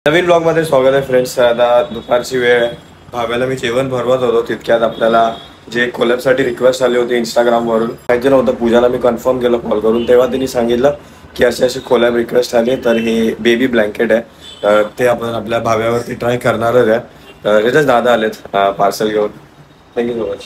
नवीन blog मध्ये स्वागत आहे फ्रेंड्स. आता दुपारची वेळ आहे. भाव्याला मी जेवण भरवत होतो तितक्यात आपल्याला जे कोलॅबसाठी रिक्वेस्ट आली होती इंस्टाग्राम वरून, माहिती नव्हतं. पूजाला मी कन्फर्म केलं कॉल करून, तेव्हा तिने सांगितलं की अशी अशी कोलॅब रिक्वेस्ट आली, तर हे बेबी ब्लँकेट आहे, तर ते आपण आपल्या भाव्यावरती ट्राय करणारच आहे. तर याच्याच दादा आलेत पार्सल घेऊन. Thank you so much.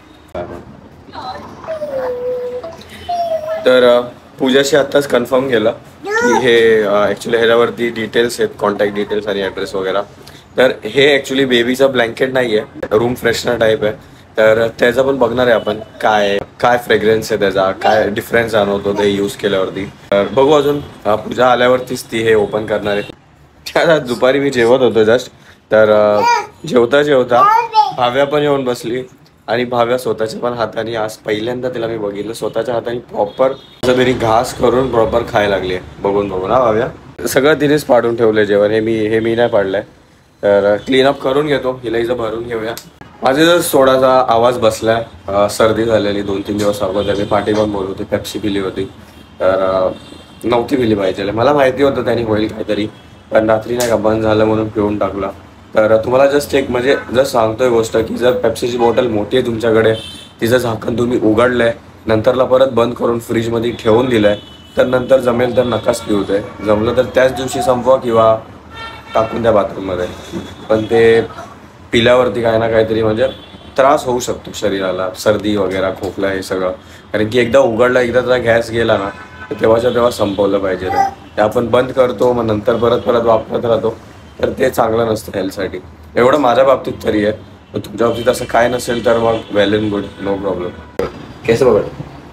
तर पूजाशी आत्ताच कन्फर्म केलं की हे ॲक्च्युली ह्याच्यावरती डिटेल्स आहेत, कॉन्टॅक्ट डिटेल्स आणि ॲड्रेस वगैरे. तर हे ॲक्च्युली बेबीचं ब्लँकेट नाही आहे, रूम फ्रेशनर टाईप आहे. तर त्याचं पण बघणार आहे आपण, काय फ्रेग्रन्स आहे त्याचा, काय डिफरन्स जाणवतो ते यूज केल्यावरती. तर बघू अजून, पूजा आल्यावरतीच ती हे ओपन करणार आहे. त्या दुपारी मी जेवत होतो जस्ट, तर जेवता जेवता भाव्या पण येऊन बसली आणि भाव्या स्वतःच्या पण हाताने, आज पहिल्यांदा तिला मी बघितलं स्वतःच्या हाताने प्रॉपर तरी घास करून प्रॉपर खायला लागली आहे. बघून हा भाव्या सगळं तिनेच पाडून ठेवलंय जेवण. हे मी नाही पाडलंय. तर क्लीनअप करून घेतो, हिला इथं भरून घेऊया. माझे जर थोडासा आवाज बसलाय, सर्दी झालेली 2-3 दिवस अगोदर. मी पाठी पण बोलत होती, पेप्सी पिली होती, तर नव्हती पिली पाहिजे. मला माहिती होतं त्यांनी होईल काहीतरी, पण रात्री नाही का बंद झालं म्हणून पिऊन टाकला. तर तुम्हाला जस्ट एक म्हणजे जस्ट सांगतोय गोष्ट की जर पेप्सीची बॉटल मोठी आहे तुमच्याकडे, तिचं झाकण तुम्ही उघडलंय, नंतरला परत बंद करून फ्रीजमध्ये ठेवून दिलंय, तर नंतर जमेल तर नकाच पिऊ दे. जमलं तर त्याच दिवशी संपवा किंवा टाकून द्या बाथरूममध्ये. पण ते पिल्यावरती काही ना काहीतरी म्हणजे त्रास होऊ शकतो शरीराला, सर्दी वगैरे, खोकला, हे सगळं. कारण की एकदा उघडला, एकदा त्याचा गॅस गेला ना, तर तेव्हाच्या तेव्हा संपवलं पाहिजे. ते आपण बंद करतो, मग नंतर परत वापरत राहतो, तर ते चांगलं नसतं हेल्थसाठी. एवढं माझ्या बाबतीत तरी आहे. तुमच्या बाबतीत असं काय नसेल तर मग well and good, no problem. केस बघा.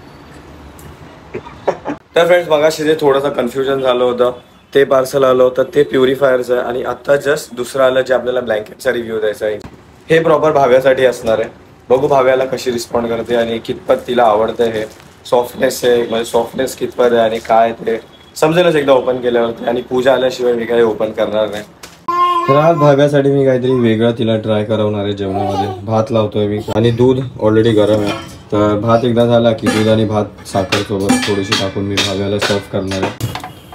तर फ्रेंड्स, मगाशी जे थोडंसं कन्फ्युजन झालं होतं, ते पार्सल आलं होतं, ते प्युरिफायरचं आहे. आणि आता जस्ट दुसरं आलं जे आपल्याला ब्लँकेटचा रिव्ह्यू द्यायचा आहे. हे प्रॉपर भाव्यासाठी असणार आहे. बघू भाव्याला कशी रिस्पॉन्ड करते आणि कितपत तिला आवडतं. हे सॉफ्टनेस आहे, म्हणजे सॉफ्टनेस कितपत आहे आणि काय ते समजेलच एकदा ओपन केल्यावरती. आणि पूजा आल्याशिवाय मी काही ओपन करणार नाही. तर आज भाव्यासाठी मी काहीतरी वेगळं तिला ट्राय करवणार आहे. जेवणामध्ये भात लावतोय मी आणि दूध ऑलरेडी गरम आहे. तर भात एकदा झाला की दूध आणि भात साखर सोबत थोडीशी टाकून मी भाव्याला सर्व करणार आहे.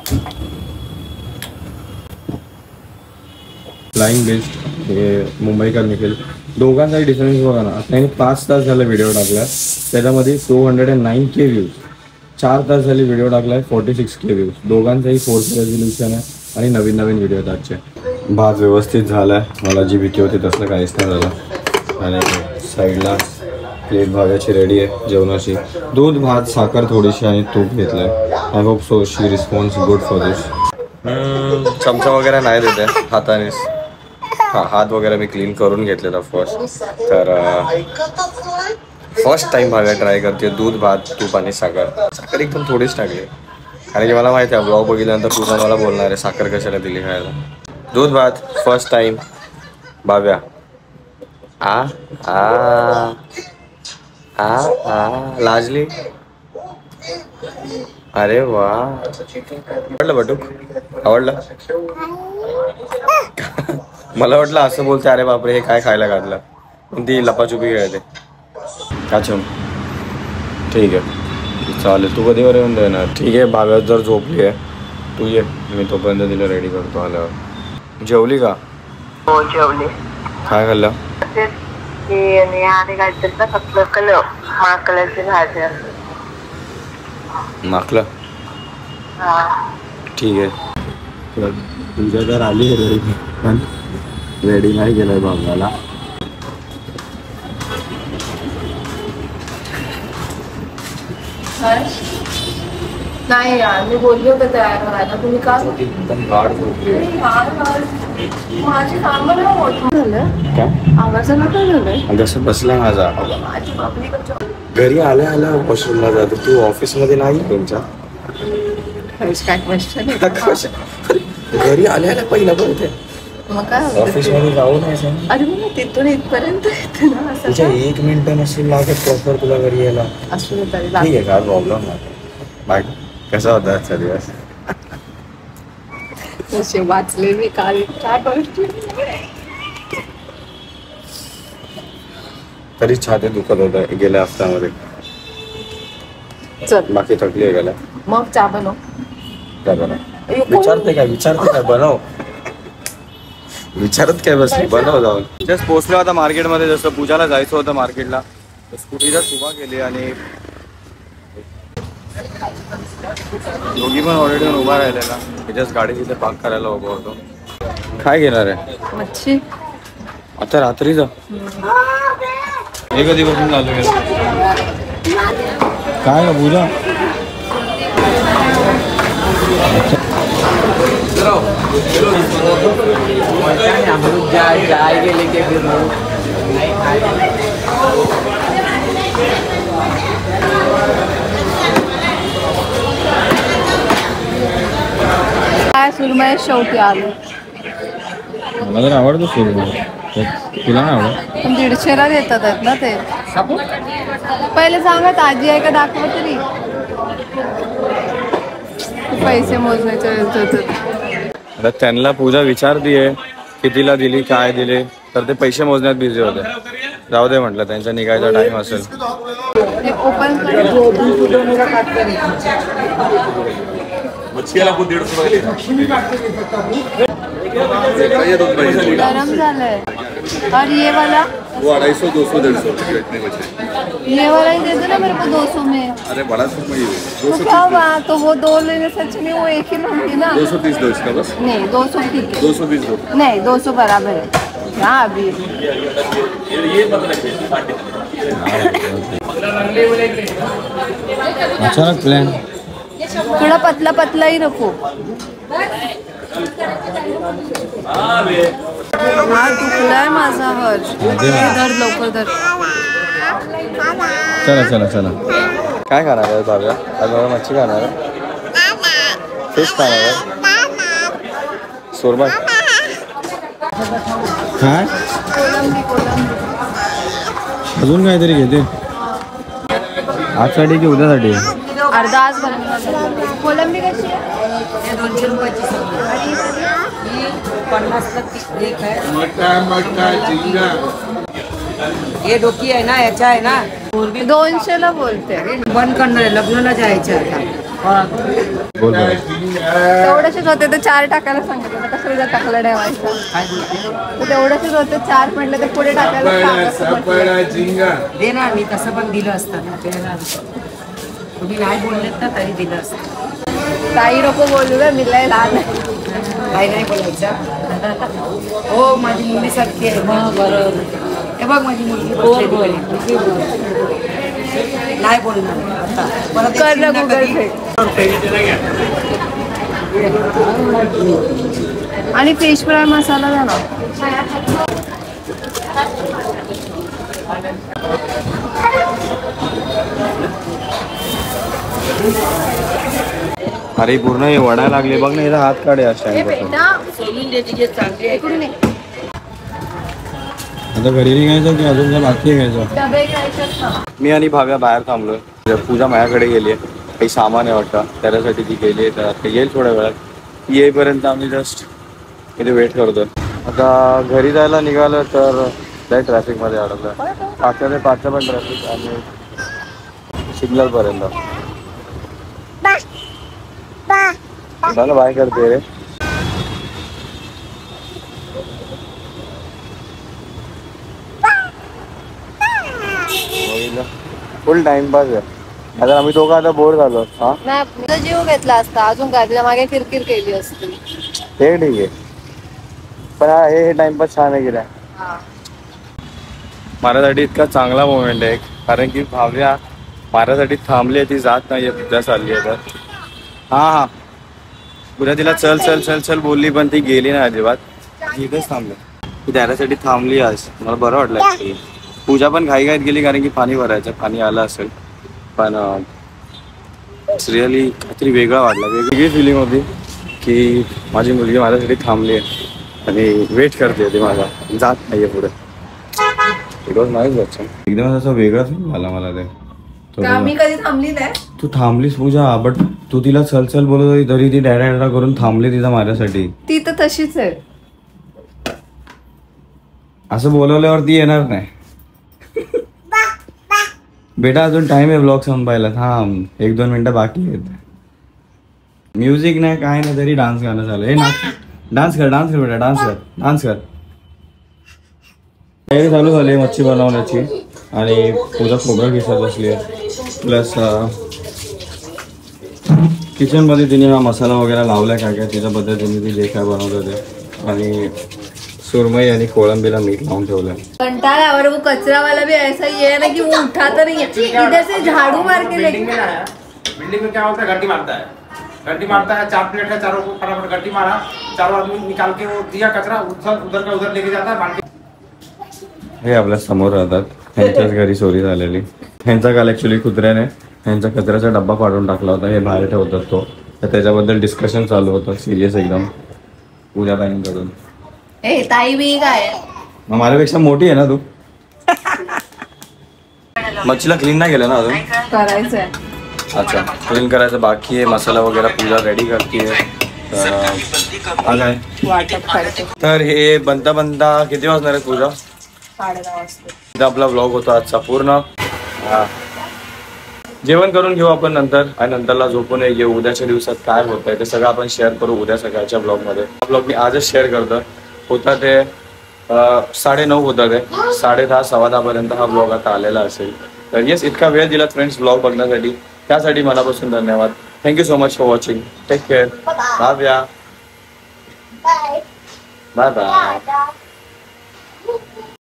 फ्लाइंग बेस्ट हे मुंबईकर निखिल, दोघांचाही डिफरन्स बघा ना. त्यांनी 5 तास झाले व्हिडिओ टाकला, त्याच्यामध्ये 209K व्ह्यूज. 4 तास झाले व्हिडिओ टाकलाय, 46K व्ह्यूज. दोघांचाही 4K रेझोल्यूशन आहे आणि नवीन व्हिडिओ आहेत आजचे. भात व्यवस्थित झालाय, मला जी भीती होती तसं काहीच नाही झालं. आणि साईडला प्लेट भाव्याची रेडी आहे जेवणाची. दूध, भात, साखर थोडीशी आणि तूप घेतलंय. I hope so she response good for this. चमचा वगैरे नाही देते, हातानेच. हात वगैरे मी क्लीन करून घेतलेला फर्स्ट. तर फर्स्ट टाइम भाव्या ट्राय करते दूध, भात, तूप आणि साखर एकदम थोडीच टाकली. कारण की मला माहिती आहे ब्लॉग बघितल्यानंतर पूजा मला बोलणार आहे साखर कशाला दिली खायला. दूध भात फर्स्ट टाइम भाव्या. आ आ आ लाजली. अरे वा, आवडलं बटूक, आवडलं. मला वाटलं असं बोलते, अरे बापरे हे काय खायला घातलं. पण ती लपाछुपी खेळते. अच्छा ठीक आहे, चालेल. तू कधीवर येऊन देणार? ठीक आहे, भाव्या जर झोपली आहे तू ये, मी तोपर्यंत तिला रेडी करतो आल्यावर. जेवली का? हो जेवली. काय खाल्लं? माकलाची भाजी. माकलं? ठीक आहे. तुझ्या तर आली आहे रेडी, पण रेडी नाही केलंय भाव्याला. नाही यार, मी बोलली होते तयार करायला, तुम्ही का? एकदम गाढ झोपली आहे. माझी कामं नाही होत झालं. काय आवाजाला काय झालंय? जसं बसला माझा. माझी बापली घरी आल्या आल्या वॉशरूमला जातो. तू ऑफिसमध्ये नाही तुमच्या? काय क्वेश्चन आहे? घरी आल्या आल्या पहिला बोलते मग काय ऑफिसमध्ये जाऊ नये. अरे मग तिथून इथपर्यंत येते ना असं. तुझ्या 1 मिनिट नसेल लागत प्रॉपर तुला घरी यायला. असं तरी ठीक आहे, काय प्रॉब्लेम नाही. बाकी कसा होता आजचा दिवस? असे वाचले मी काल काय गोष्टी. तरी छाती दुखत होतं गेल्या हफ्त्यामध्ये. चल बाकी थकली आहे गेल्या. मग चहा बनव. काय बनव? विचारते काय बनव. विचारत काय बस बनव जाऊन. जस्ट पोहोचलो आता मार्केटमध्ये. जसं पूजाला जायचं होतं मार्केटला, तर स्कूटीच उभा केली आणि दोघी पण ऑलरेडी उभा राहिलेला. जस्ट गाडी तिथे पार्क करायला उभा होतो. काय घेणार आहे? मच्छी. आता रात्रीचं हे कधीपासून चालू आहे? काय का पूजा? काय सुरमई शेवटी आलो. मला तर आवडतो सुरमई. तुला नाही आवडत? पण 150ला देतात आहेत ना ते. पहिले सांगा ताजी आहे का दाखवा तरी. पैसे मोजण्याचे आता त्यांना पूजा विचारतीये कितीला दिली काय दिले, तर ते पैसे मोजण्यात बिझी होते. जाऊ दे म्हटलं, त्यांचा निघायचा टाइम असेल. ओपन गरम झालंय. और ये वाला वो 250 200 150 इतने बचे. ये वाला ही दे दो ना मेरे को 200 में. अरे बड़ा सुरमई तो क्या हुआ? तो वो 2 लेने सच में वो एक ही लूंगी ना. 230 दो इसका बस. नहीं 200 ठीक है. 220 दो. नहीं 200 बराबर है. हाँ अभी अचानक प्लान. थोड़ा पतला पतला ही रखो. हा दुखलाय माझा हर्ष. धर लवकर धर. चला चला चला. काय खाणार आहे भाव्या? आज मला मच्छी खाणार आहे, फिश खाणार आहे, सुरमई काय अजून काहीतरी घेते. आजसाठी की उद्यासाठी? अर्धा आज बनवणार. कोलंबी कशी आहे? 200 रुपयाची. 50 एक है. ये डोकी आहे ना, याच्या आहे ना. 200ला बोलते. बंद करणार आहे, लग्नाला जायचं आता. बोल बरं. तेवढ्याशेच होते तर 4 टाकायला सांगितलं तर कसं टाकलं ठेवायचं. काय बोलते? तेवढ्याशेच होते 4 म्हटलं तर पुढे टाकायला दे ना, मी तसं पण दिलं असतं ना त्याला. तुम्ही नाही बोललेत ना तरी दिलं असतं. काही लोक बोलू का मी लय लहान आहे. काही नाही बोलायचं. हो माझी मुलीसारखी आहे. बरोबर. हे बघ माझी मुलगी नाही बोलणार आता. परत कर ना गुगल पे. आणि फिश फ्राय मसाला द्या ना. अरे पूर्ण हे वडायला लागले बघ ना. याचा हात काढे अशा. सोलून द्यायची जे चांगली आहे. आता घरी निघायचं की अजून बाकी घ्यायचं? डबे घ्यायचे ना. मी आणि भाव्या बाहेर थांबलोय. पूजा माझ्याकडे गेली आहे, काही सामान आहे वाटतं त्याच्यासाठी ती गेली आहे. तर आता येईल थोड्या वेळात. येईपर्यंत आम्ही जस्ट इथे वेट करतोय. आता घरी जायला निघालं तर लय ट्रॅफिकमध्ये अडकलं. 5 ते 5 पण ट्रॅफिक आणि सिग्नलपर्यंत. झालं बाय करते रे. फुल टाइमपास आहे. आता आम्ही दोघं आता बोर झालो. हा नाही जीव घेतला असता अजून काय तुझ्या मागे किरकिर केली असती. ते ठीक आहे, पण हे टाइमपास छान आहे की नाही. माझ्यासाठी इतका चांगला मोमेंट आहे कारण की भाव्या माझ्यासाठी थांबली आहे. ती जात नाहीये, पुढे चालली आहे. तर हा पुढे तिला चल चल चल चल बोलली पण ती गेली नाही अजिबात. इथेच थांबली. ती त्याच्यासाठी थांबली. आज मला बरं वाटलं ॲक्च्युली. पूजा पण घाईघाईत गेली कारण की पाणी भरायचं. पाणी आलं असेल पण रिअली काहीतरी वेगळा वाटला. वेगळी फिलिंग होती की माझी मुलगी माझ्यासाठी थांबली आहे आणि वेट करते. ती माझा जात नाही आहे पुढे. It was nice option. एकदम असं वेगळा फील झाला मला ते. मी कधी थांबली नाही. तू थांबलीस पूजा, बट तू तिला चल चल बोलत होती तरी ती डॅडा करून थांबली तिचा माझ्यासाठी. ती तर तशीच आहे. असं बोलवल्यावरती येणार नाही. बेटा अजून टाइम आहे ब्लॉग संपायला. थांब 1-2 मिनिटं बाकी आहेत. म्युझिक नाही काय नाही तरी डान्स गाणं झालं. हे डान्स कर बेटा, डान्स कर. तयारी चालू झाली मच्छी बनवण्याची आणि पूजा खोबरं घिसत बसली आहे. प्लस किचनमध्ये तिने हा मसाला वगैरे लावलाय काय काय तिच्या पद्धतीने ती जे काय बनवत होते. आणि सुरमई आणि कोळंबीला मीठ लावून ठेवलंय. कंटाळा और वो कचरा वाला भी ऐसा ही है ना कि वो उठाता नहीं है, इधर से झाड़ू मार के लेके. बिल्डिंग में क्या होता है, घंटी मारता है, 4 प्लेट है, चारों को फटाफट घंटी मारा, 4 आदमी निकाल के वो दिया कचरा उधर का उधर लेके जाता है. हे आपल्या समोर राहतात, ह्यांच्याच घरी चोरी झालेली. ह्यांचा काल ऍक्च्युली कुत्र्याने ह्यांचा कचऱ्याचा डब्बा पाडून टाकला होता. हे बाहेर ठेवतात तो, तर त्याच्याबद्दल डिस्कशन चालू होतं सिरियस एकदम पूजा ताईंकडून. ए ताई भी काय मग माझ्यापेक्षा मोठी आहे ना तू. मच्छीला क्लीन नाही केलं ना अजून. करायचंय. अच्छा, क्लीन करायचं बाकी आहे. मसाला वगैरे पूजा रेडी करते. तर हे बनता किती वाजणार आहे पूजा? 9:30 वाजता. इथं आपला व्लॉग होता आजचा पूर्ण. जेवण करून घेऊ आपण नंतर आणि नंतरला झोपून घेऊ. उद्याच्या दिवसात काय होत आहे ते सगळं आपण शेअर करू उद्या सकाळच्या ब्लॉगमध्ये. ब्लॉग मी आजच शेअर करतो. होता ते 9:30 होता ते 10:30 10:15 पर्यंत हा ब्लॉग आता आलेला असेल. तर येस, इतका वेळ दिला फ्रेंड्स ब्लॉग बघण्यासाठी, त्यासाठी मनापासून धन्यवाद. Thank you so much for watching. Take care. Bye bye.